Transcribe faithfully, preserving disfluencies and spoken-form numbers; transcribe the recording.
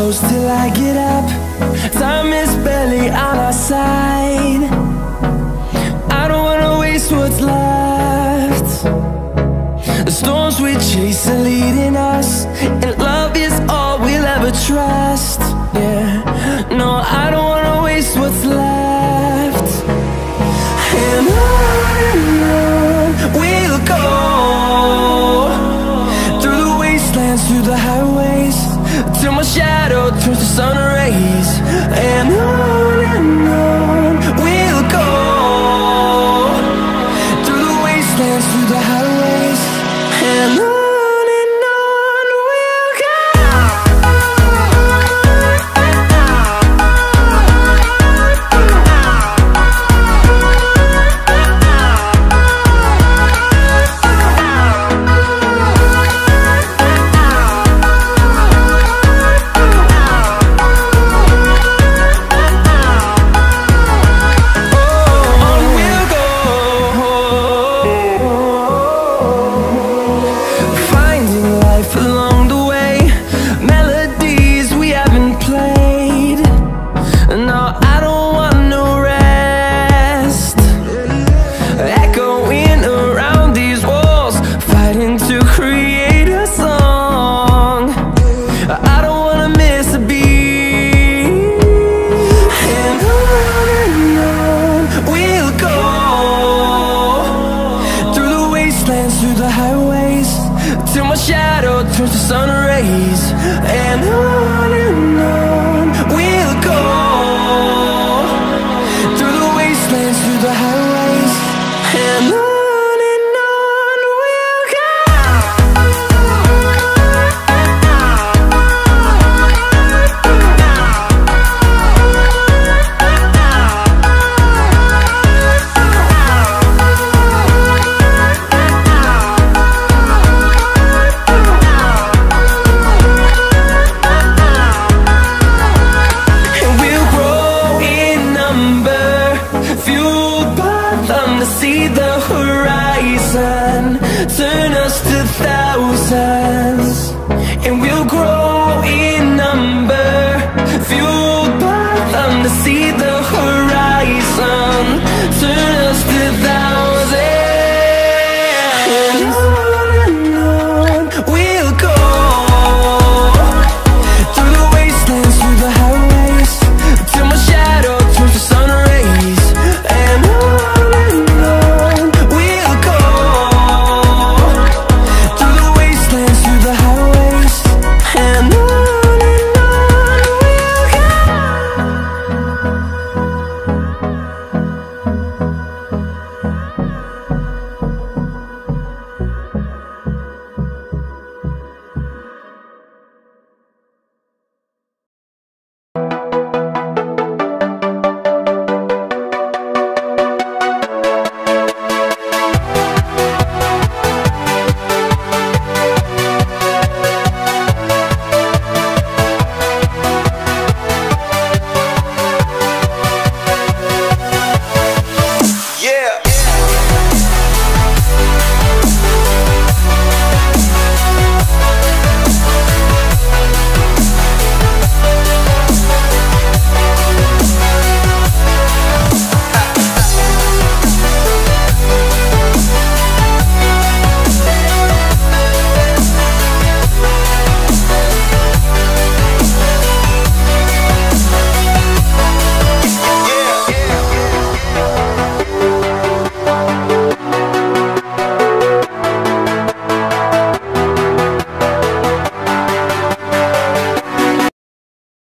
close till I get up. Time is barely on our side. I don't wanna waste what's left. The storms we chase are leading us, and love is all we'll ever trust. Yeah, no, I don't wanna waste what's left. And on and on we'll go, through the wastelands, through the highways, till my shadow turns to sun rays. And on and on we'll go, through the wastelands, through the highways, and on. Through the highways, till my shadow turns to sun rays. And on and on we'll go, through the wastelands, through the highways, and on. See the horizon turn us to thousands, and we'll grow